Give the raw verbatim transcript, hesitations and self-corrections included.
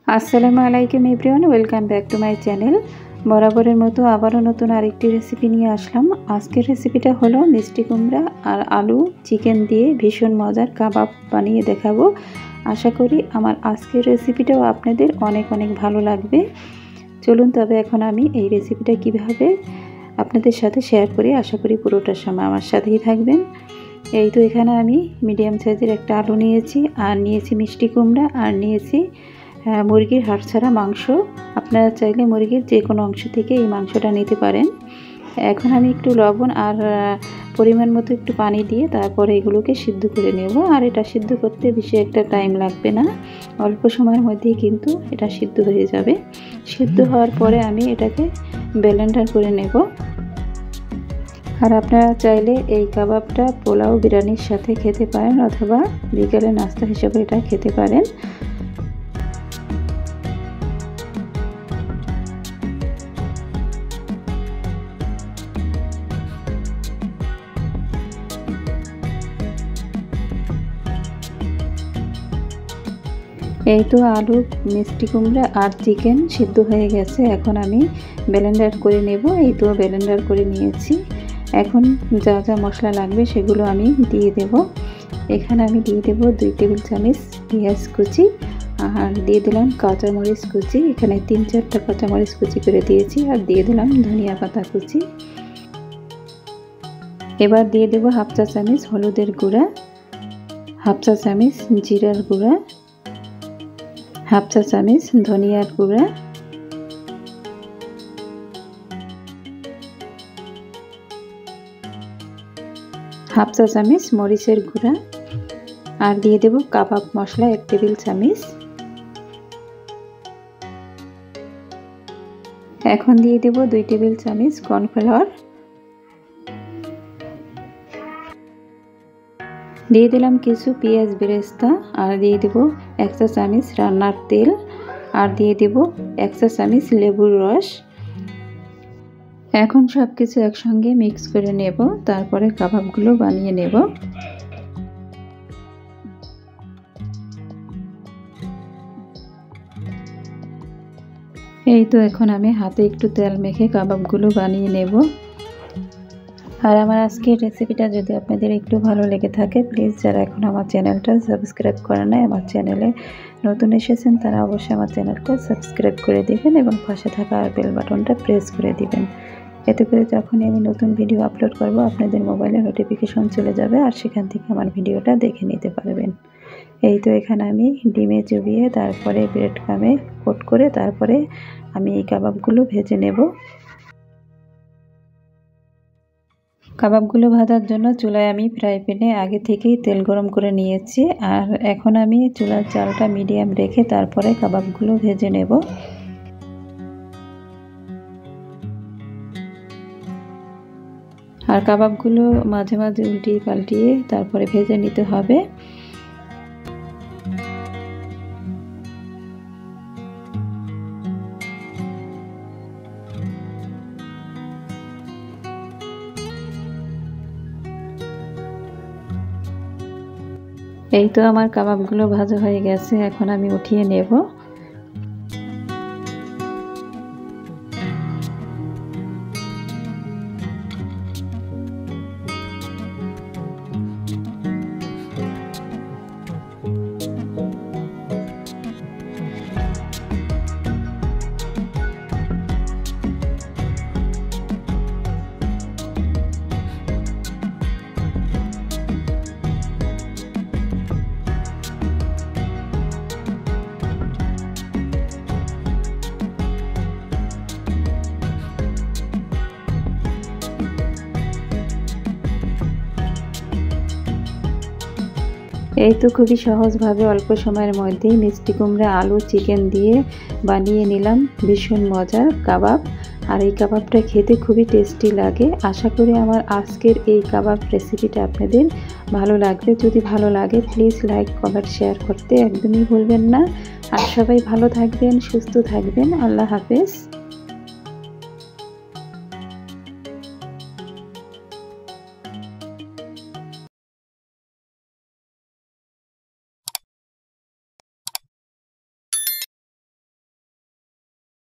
আসসালামু আলাইকুম everyone, welcome back to my channel. বরাবরের মতো আবারও নতুন আরেকটি রেসিপি নিয়ে আসলাম। আজকের রেসিপিটা হলো মিষ্টি কুমড়া আর আলু চিকেন দিয়ে ভীষণ মজার কাবাব বানিয়ে দেখাবো। আশা করি আমার আজকের রেসিপিটাও আপনাদের অনেক অনেক ভালো লাগবে। চলুন তবে এখন আমি এই রেসিপিটা কিভাবে আপনাদের সাথে শেয়ার করি। আশা করি পুরোটার সময় আমার সাথেই থাকবেন। এই তো এখানে আমি মিডিয়াম সাইজের একটা আলু নিয়েছি, আর নিয়েছি মিষ্টি কুমড়া, আর নিয়েছি মুরগির হাড় ছাড়া মাংস। আপনারা চাইলে মুরগির যে কোনো অংশ থেকে এই মাংসটা নিতে পারেন। এখন আমি একটু লবণ আর পরিমাণ মতো একটু পানি দিয়ে তারপরে এগুলোকে সিদ্ধ করে নেব। আর এটা সিদ্ধ করতে বেশি একটা টাইম লাগবে না, অল্প সময়ের মধ্যেই কিন্তু এটা সিদ্ধ হয়ে যাবে। সিদ্ধ হওয়ার পরে আমি এটাকে ব্লেন্ডার করে নেব। আর আপনারা চাইলে এই কাবাবটা পোলাও বিরিয়ানির সাথে খেতে পারেন, অথবা বিকেলে নাস্তা হিসেবে এটা খেতে পারেন। এই তো আলু, মিষ্টি কুমড়া আর চিকেন সিদ্ধ হয়ে গেছে। এখন আমি ব্লেন্ডার করে নেব। এই তো ব্লেন্ডার করে নিয়েছি। এখন যা যা মশলা লাগবে সেগুলো আমি দিয়ে দেব। এখানে আমি দিয়ে দেব দুই টেবিল চামচ পেঁয়াজ কুচি, আর দিয়ে দিলাম কাঁচামরিচ কুচি। এখানে তিন চারটা কাঁচামরিচ কুচি করে দিয়েছি, আর দিয়ে দিলাম ধনিয়া পাতা কুচি। এবার দিয়ে দেব হাফ চা চামচ হলুদের গুঁড়া, হাফ চা চামচ জিরার গুঁড়া, হাফ চা চামচ ধনিয়ার গুঁড়া, হাফ চা চামচ মরিচের গুঁড়া, আর দিয়ে দেব কাবাব মশলা এক টেবিল চামচ। এখন দিয়ে দেব দুই টেবিল চামচ কর্নফ্লাওয়ার, দিয়ে দিলাম কিছু পেঁয়াজ বেরেস্তা, আর দিয়ে দেব এক চা চামচ রান্নার তেল, আর দিয়ে দেব এক চা চামচ লেবুর রস। এখন সব কিছু একসঙ্গে মিক্স করে নেব, তারপরে কাবাবগুলো বানিয়ে নেব। এই তো এখন আমি হাতে একটু তেল মেখে কাবাবগুলো বানিয়ে নেব। আর আমার আজকের রেসিপিটা যদি আপনাদের একটু ভালো লেগে থাকে, প্লিজ যারা এখন আমার চ্যানেলটা সাবস্ক্রাইব করে নাই, আমার চ্যানেলে নতুন এসেছেন, তারা অবশ্যই আমার চ্যানেলটা সাবস্ক্রাইব করে দিবেন এবং পাশে থাকা বেল বাটনটা প্রেস করে দিবেন। এতে করে যখনই আমি নতুন ভিডিও আপলোড করব আপনাদের মোবাইলে নোটিফিকেশন চলে যাবে, আর সেখান থেকে আমার ভিডিওটা দেখে নিতে পারবেন। এই তো এখানে আমি ডিমে চুবিয়ে তারপরে ব্রেড ক্রামে কোট করে তারপরে আমি এই কাবাবগুলো ভেজে নেব। কাবাবগুলো ভাজার জন্য চুলায় আমি ফ্রাই প্যানে আগে থেকেই তেল গরম করে নিয়েছি, আর এখন আমি চুলার জালটা মিডিয়াম রেখে তারপরে কাবাবগুলো ভেজে নেব। আর কাবাবগুলো মাঝে মাঝে উল্টিয়ে পাল্টিয়ে তারপরে ভেজে নিতে হবে। এই তো আমার কাবাবগুলো ভাজা হয়ে গেছে, এখন আমি উঠিয়ে নেব। এই তো খুবই সহজভাবে অল্প সময়ের মধ্যেই মিষ্টি কুমড়া আলু চিকেন দিয়ে বানিয়ে নিলাম ভীষণ মজার কাবাব। আর এই কাবাবটা খেতে খুবই টেস্টি লাগে। আশা করি আমার আজকের এই কাবাব রেসিপিটা আপনাদের ভালো লাগবে। যদি ভালো লাগে প্লিজ লাইক কমেন্ট শেয়ার করতে একদমই ভুলবেন না। আর সবাই ভালো থাকবেন, সুস্থ থাকবেন। আল্লাহ হাফেজ।